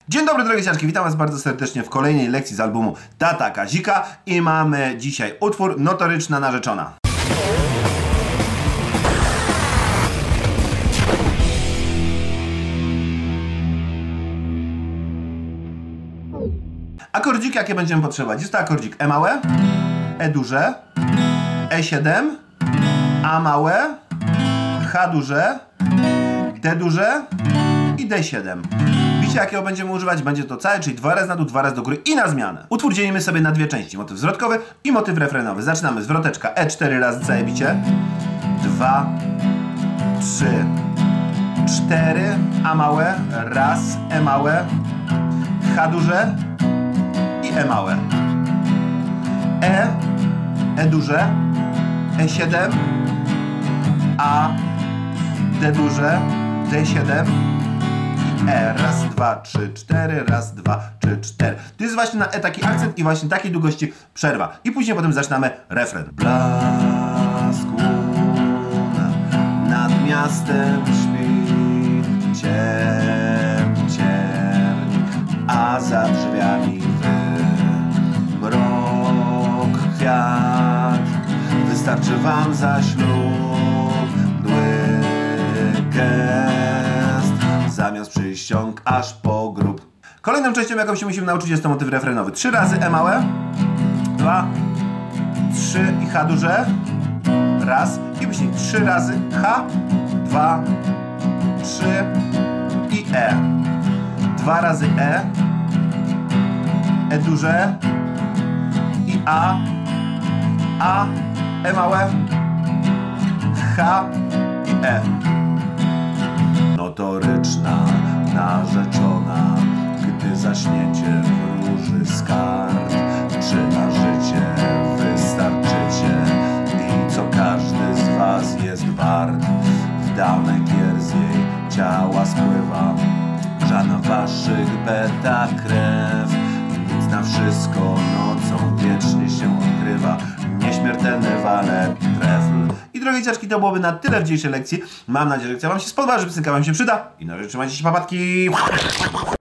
Dzień dobry drogie dzieciaczki, witam was bardzo serdecznie w kolejnej lekcji z albumu Tata Kazika i mamy dzisiaj utwór Notoryczna narzeczona. Akordziki jakie będziemy potrzebować? Jest to akordzik E małe, E duże, E7, A małe, H duże, D duże i D7. Widzicie jakiego będziemy używać? Będzie to całe, czyli 2 razy na dół, 2 razy do góry i na zmianę. Utwór dzielimy sobie na dwie części. Motyw zwrotkowy i motyw refrenowy. Zaczynamy zwroteczka E4 razy całe bicie. 2, 3, 4, A małe, raz, E małe, H duże i E małe. E duże, E7, A, D duże, D7 i E. Raz, dwa, trzy, cztery, raz, dwa, trzy, cztery. To jest właśnie na E taki akcent i właśnie takiej długości przerwa. I później potem zaczynamy refren. Blask łuna nad miastem śpi, cierń, a za drzwiami mrok kwiat. Wystarczy wam za ślub gest, zamiast przysiąg aż po grób. Kolejną częścią, jaką się musimy nauczyć, jest to motyw refrenowy. 3 razy E małe, 2, 3 i H duże, raz i później 3 razy H, 2, 3 i E. 2 razy E duże i A, E małe, H i E. Notoryczna narzeczona, gdy zaśniecie w róży z kart, czy na życie wystarczycie i co każdy z was jest wart. W damę gier z jej ciała spływa żadna waszych beta krew, nic na wszystko nocą wiecznie się odkrywa. Nieśmiertelny walet trefl. I drogie dzieciaczki, to byłoby na tyle w dzisiejszej lekcji. Mam nadzieję, że lekcja wam się spodoba, że piosenka wam się przyda. I na rzecz trzymajcie się, papatki.